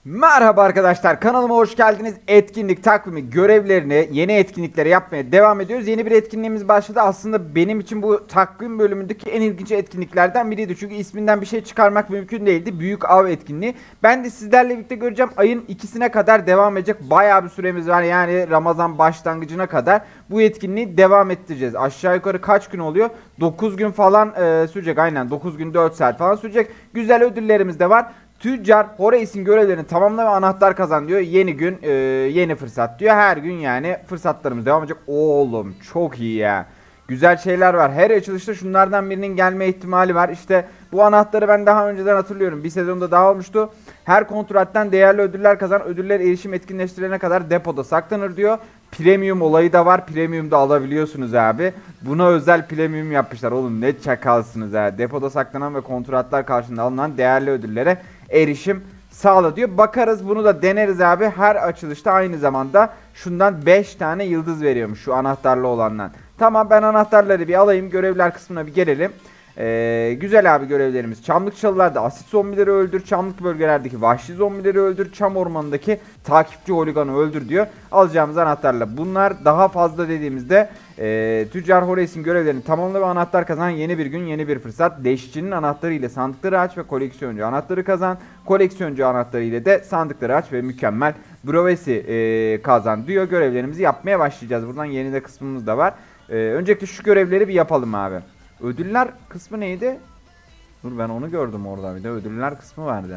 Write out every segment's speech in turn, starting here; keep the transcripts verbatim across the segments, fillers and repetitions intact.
Merhaba arkadaşlar, kanalıma hoş geldiniz. Etkinlik takvimi görevlerini, yeni etkinlikleri yapmaya devam ediyoruz. Yeni bir etkinliğimiz başladı. Aslında benim için bu takvim bölümündeki en ilginç etkinliklerden biriydi. Çünkü isminden bir şey çıkarmak mümkün değildi. Büyük av etkinliği. Ben de sizlerle birlikte göreceğim. Ayın ikisine kadar devam edecek. Bayağı bir süremiz var. Yani Ramazan başlangıcına kadar bu etkinliği devam ettireceğiz. Aşağı yukarı kaç gün oluyor? dokuz gün falan e, sürecek. Aynen dokuz gün dört saat falan sürecek. Güzel ödüllerimiz de var. Tüccar Horace'in görevlerini tamamla ve anahtar kazan diyor. Yeni gün e, yeni fırsat diyor. Her gün yani fırsatlarımız devam edecek. Oğlum çok iyi ya. Güzel şeyler var. Her açılışta şunlardan birinin gelme ihtimali var. İşte bu anahtarı ben daha önceden hatırlıyorum. Bir sezonda daha olmuştu. Her kontrattan değerli ödüller kazan. Ödüller erişim etkinleştirene kadar depoda saklanır diyor. Premium olayı da var. Premium da alabiliyorsunuz abi. Buna özel premium yapmışlar. Oğlum ne çakalsınız ha. Depoda saklanan ve kontratlar karşılığında alınan değerli ödüllere erişim sağla diyor. Bakarız, bunu da deneriz abi. Her açılışta aynı zamanda şundan beş tane yıldız veriyormuş, şu anahtarlı olandan. Tamam, ben anahtarları bir alayım. Görevler kısmına bir gelelim. Ee, güzel abi görevlerimiz. Çamlık çalılarda asit zombileri öldür. Çamlık bölgelerdeki vahşi zombileri öldür. Çam ormanındaki takipçi holiganı öldür diyor. Alacağımız anahtarla bunlar. Daha fazla dediğimizde e, Tüccar Horace'in görevlerini tamamla ve anahtar kazan. Yeni bir gün yeni bir fırsat. Deşçinin anahtarı ile sandıkları aç ve koleksiyoncu anahtarı kazan. Koleksiyoncu anahtarı ile de sandıkları aç ve mükemmel brovesi e, kazan diyor. Görevlerimizi yapmaya başlayacağız. Buradan yeni de kısmımız da var. E, öncelikle şu görevleri bir yapalım abi. Ödüller kısmı neydi? Dur, ben onu gördüm orada, bir de ödüller kısmı vardı.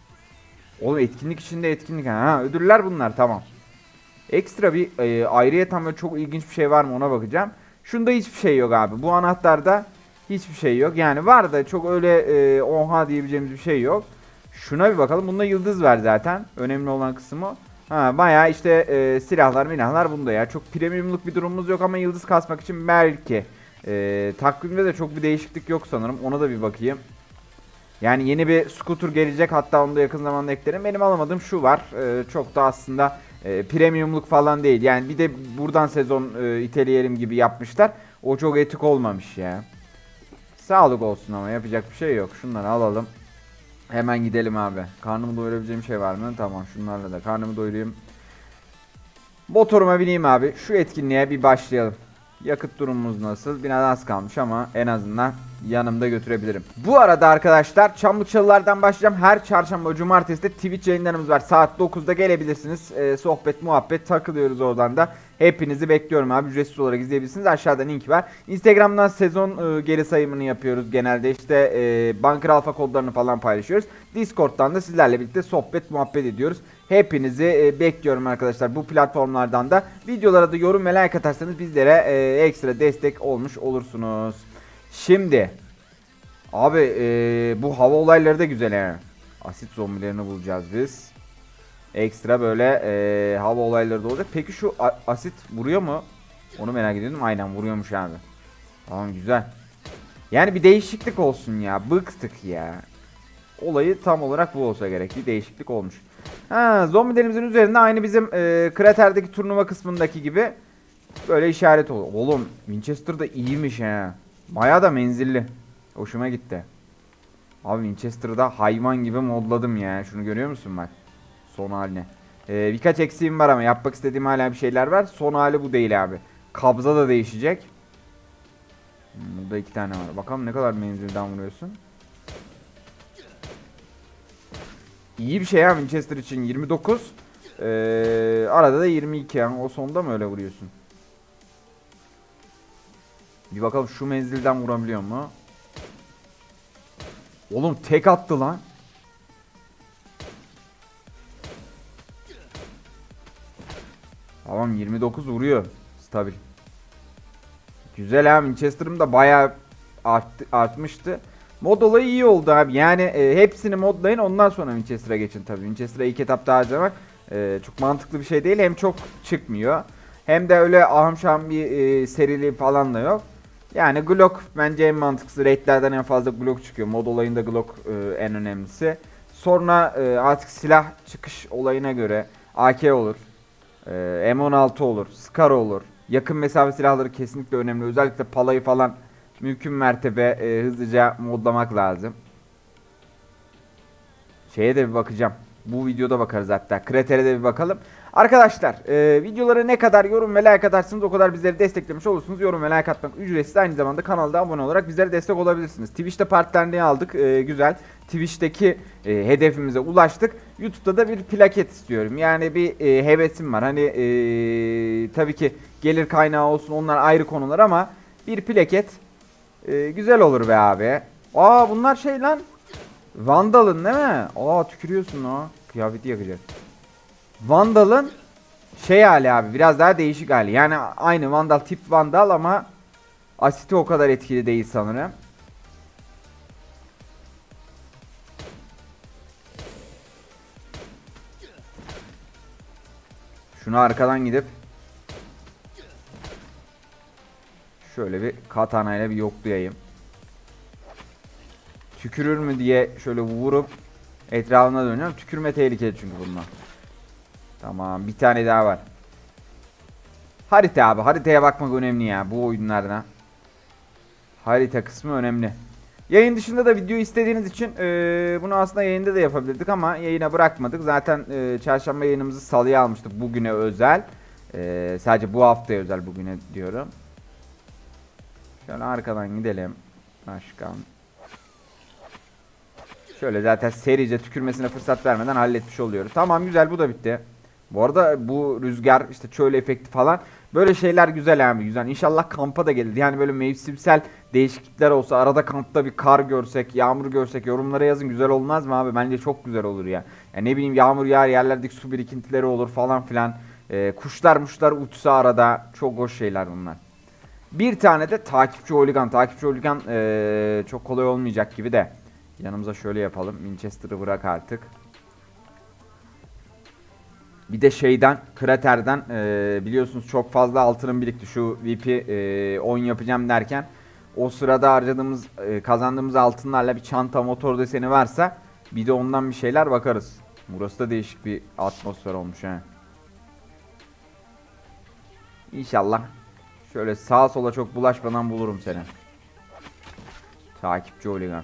Oğlum etkinlik içinde etkinlik. Ha, ödüller bunlar, tamam. Ekstra bir e, ayrıyeten böyle çok ilginç bir şey var mı ona bakacağım. Şunda hiçbir şey yok abi. Bu anahtarda hiçbir şey yok. Yani var da çok öyle e, oha diyebileceğimiz bir şey yok. Şuna bir bakalım. Bunda yıldız var zaten. Önemli olan kısmı o. Ha, bayağı işte e, silahlar milahlar bunda ya. Çok premiumluk bir durumumuz yok ama yıldız kasmak için belki. E, takvimde de çok bir değişiklik yok sanırım. Ona da bir bakayım. Yani yeni bir scooter gelecek. Hatta onu da yakın zamanda eklerim. Benim alamadığım şu var. E, çok da aslında e, premiumluk falan değil. Yani bir de buradan sezon e, iteleyelim gibi yapmışlar. O çok etik olmamış ya. Sağlık olsun ama yapacak bir şey yok. Şunları alalım. Hemen gidelim abi. Karnımı doyurabileceğim şey var mı? Tamam, şunlarla da karnımı doyurayım. Motoruma bineyim abi. Şu etkinliğe bir başlayalım. Yakıt durumumuz nasıl? Biraz az kalmış ama en azından yanımda götürebilirim. Bu arada arkadaşlar Çamlıkçalılardan başlayacağım. Her çarşamba cumartesi de Twitch yayınlarımız var. Saat dokuzda gelebilirsiniz. Ee, sohbet muhabbet takılıyoruz oradan da. Hepinizi bekliyorum abi. Ücretsiz olarak izleyebilirsiniz. Aşağıda link var. Instagram'dan sezon e, geri sayımını yapıyoruz genelde. İşte e, Bunker Alpha kodlarını falan paylaşıyoruz. Discord'dan da sizlerle birlikte sohbet muhabbet ediyoruz. Hepinizi e, bekliyorum arkadaşlar bu platformlardan da. Videolara da yorum ve like atarsanız bizlere e, ekstra destek olmuş olursunuz. Şimdi abi e, bu hava olayları da güzel yani. Asit zombilerini bulacağız biz. Ekstra böyle e, hava olayları da olacak. Peki şu asit vuruyor mu? Onu merak ediyorum. Aynen vuruyormuş abi. Tamam, güzel. Yani bir değişiklik olsun ya. Bıktık ya. Olayı tam olarak bu olsa gerek. Bir değişiklik olmuş. Ha, zombilerimizin üzerinde aynı bizim e, kraterdeki turnuva kısmındaki gibi böyle işaret oluyor. Oğlum Winchester da iyiymiş ha. Bayağı da menzilli. Hoşuma gitti. Abi Winchester'da hayvan gibi modladım ya. Şunu görüyor musun bak. Son haline. Ee, birkaç eksiğim var ama yapmak istediğim hala bir şeyler var. Son hali bu değil abi. Kabza da değişecek. Hmm, burada iki tane var. Bakalım ne kadar menzilden vuruyorsun. İyi bir şey ya Winchester için. yirmi dokuz. Ee, arada da yirmi iki yani. O sonda mı öyle vuruyorsun? Bir bakalım şu menzilden vurabiliyor mu? Oğlum tek attı lan. Tamam, yirmi dokuz vuruyor. Stabil. Güzel ha, Winchester'ım da bayağı arttı, artmıştı. Mod olayı iyi oldu abi. Yani e, hepsini modlayın, ondan sonra Winchester'a geçin tabii. Winchester'a ilk etapta harcamak e, çok mantıklı bir şey değil. Hem çok çıkmıyor. Hem de öyle ahım şahım bir e, serili falan da yok. Yani Glock bence en mantıklısı. Raid'lerden en fazla Glock çıkıyor. Mod olayında Glock e, en önemlisi. Sonra e, artık silah çıkış olayına göre A K olur. E, M on altı olur. Scar olur. Yakın mesafe silahları kesinlikle önemli. Özellikle palayı falan mümkün mertebe e, hızlıca modlamak lazım. Şeye de bir bakacağım. Bu videoda bakarız hatta. Kratere de bir bakalım. Arkadaşlar e, videolara ne kadar yorum ve like atarsınız o kadar bizleri desteklemiş olursunuz. Yorum ve like atmak ücretsiz. Aynı zamanda kanalda abone olarak bizlere destek olabilirsiniz. Twitch'te partnerliği aldık. E, güzel. Twitch'teki e, hedefimize ulaştık. YouTube'da da bir plaket istiyorum. Yani bir e, hevesim var. Hani e, tabii ki gelir kaynağı olsun, onlar ayrı konular ama bir plaket e, güzel olur be abi. Aa bunlar şey lan. Vandal'ın değil mi? Aa tükürüyorsun o. Kıyafeti yakacak. Vandal'ın şey hali abi, biraz daha değişik hali. Yani aynı Vandal, tip Vandal ama asiti o kadar etkili değil sanırım. Şunu arkadan gidip şöyle bir katana ile bir yoklayayım. Tükürür mü diye şöyle vurup etrafına dönüyorum. Tükürme tehlikeli çünkü bunlar. Tamam, bir tane daha var. Harita abi, haritaya bakmak önemli ya bu oyunlarda. Harita kısmı önemli. Yayın dışında da video istediğiniz için e, bunu aslında yayında da yapabilirdik ama yayına bırakmadık. Zaten e, çarşamba yayınımızı salıya almıştık, bugüne özel. E, sadece bu haftaya özel, bugüne diyorum. Şöyle arkadan gidelim. Başkan. Şöyle zaten serice tükürmesine fırsat vermeden halletmiş oluyoruz. Tamam, güzel, bu da bitti. Bu arada bu rüzgar, işte çöl efekti falan, böyle şeyler güzel abi, güzel. İnşallah kampa da gelir. Yani böyle mevsimsel değişiklikler olsa, arada kampta bir kar görsek, yağmur görsek, yorumlara yazın, güzel olmaz mı abi? Bence çok güzel olur ya. Yani ne bileyim, yağmur yağar, yerlerdeki su birikintileri olur falan filan. Ee, kuşlar muşlar uçsa arada, çok hoş şeyler bunlar. Bir tane de takipçi holigan. Takipçi holigan ee, çok kolay olmayacak gibi de. Yanımıza şöyle yapalım. Winchester'ı bırak artık. Bir de şeyden, kraterden e, biliyorsunuz çok fazla altınım birikti. Şu V P e, on yapacağım derken o sırada harcadığımız, e, kazandığımız altınlarla bir çanta, motor deseni varsa bir de ondan bir şeyler bakarız. Burası da değişik bir atmosfer olmuş he. İnşallah şöyle sağa sola çok bulaşmadan bulurum seni. Takipçi holigan.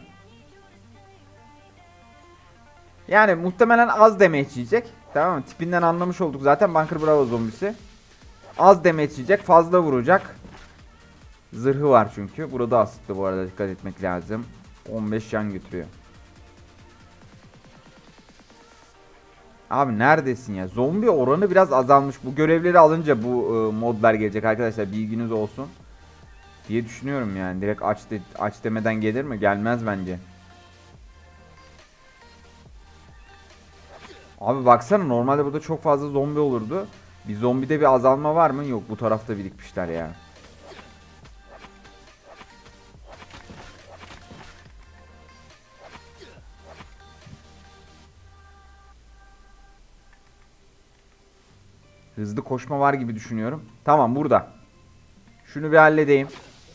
Yani muhtemelen az damage yiyecek. Tamam mı? Tipinden anlamış olduk zaten, Bunker Bravo zombisi. Az damage yiyecek, fazla vuracak. Zırhı var çünkü. Burada asitli bu arada, dikkat etmek lazım. on beş can götürüyor. Abi neredesin ya? Zombi oranı biraz azalmış. Bu görevleri alınca bu e, modlar gelecek arkadaşlar. Bilginiz olsun. Diye düşünüyorum yani. Direkt aç, de, aç demeden gelir mi? Gelmez bence. Abi baksana, normalde burada çok fazla zombi olurdu. Bir zombide bir azalma var mı? Yok, bu tarafta birikmişler ya. Hızlı koşma var gibi düşünüyorum. Tamam, burada. Şunu bir halledeyim.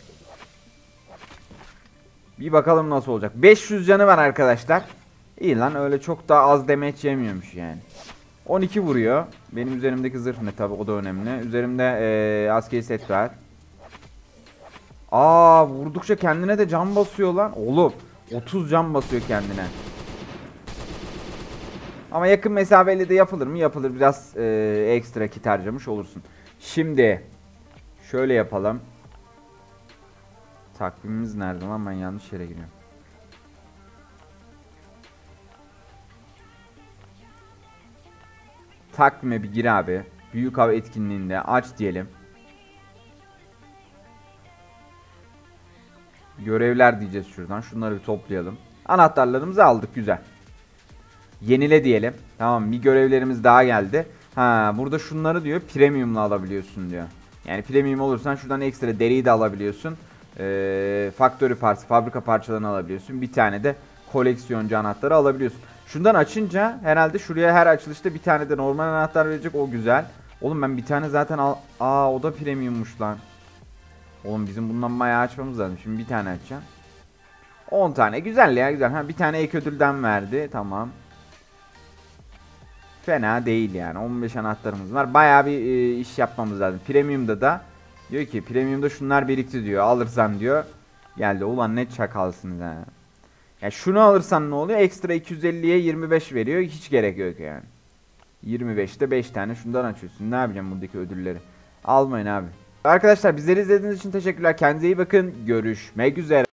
Bir bakalım nasıl olacak. beş yüz canı var arkadaşlar. İyi lan, öyle çok daha az damage yemiyormuş yani. on iki vuruyor. Benim üzerimdeki zırh ne, tabi o da önemli. Üzerimde ee, askeri set var. Aa, vurdukça kendine de can basıyor lan. Oğlum otuz can basıyor kendine. Ama yakın mesafeyle de yapılır mı? Yapılır. Biraz ee, ekstra kit harcamış olursun. Şimdi şöyle yapalım. Takvimimiz nerede lan? Ben yanlış yere giriyorum. Takvime bir gir abi. Büyük av etkinliğinde aç diyelim. Görevler diyeceğiz şuradan. Şunları bir toplayalım. Anahtarlarımızı aldık, güzel. Yenile diyelim. Tamam, bir görevlerimiz daha geldi. Ha, burada şunları diyor, premiumla alabiliyorsun diyor. Yani premium olursan şuradan ekstra deriyi de alabiliyorsun. Ee, factory parts, fabrika parçalarını alabiliyorsun. Bir tane de koleksiyoncu anahtarı alabiliyorsun. Şundan açınca herhalde şuraya her açılışta bir tane de normal anahtar verecek, o güzel. Oğlum ben bir tane zaten al... Aa, o da premiummuş lan. Oğlum bizim bundan bayağı açmamız lazım. Şimdi bir tane açacağım. on tane, güzel ya, güzel. Ha, bir tane ek ödülden verdi, tamam. Fena değil yani. on beş anahtarımız var. Bayağı bir e, iş yapmamız lazım. Premium'da da diyor ki, premium'da şunlar birikti diyor. Alırsan diyor. Geldi. Ulan ne çakalsınız ha. Ya şunu alırsan ne oluyor? Ekstra iki yüz elliye yirmi beş veriyor. Hiç gerek yok yani. yirmi beşte beş tane şundan açıyorsun. Ne yapacağım buradaki ödülleri? Almayın abi. Arkadaşlar bizleri izlediğiniz için teşekkürler. Kendinize iyi bakın. Görüşmek üzere.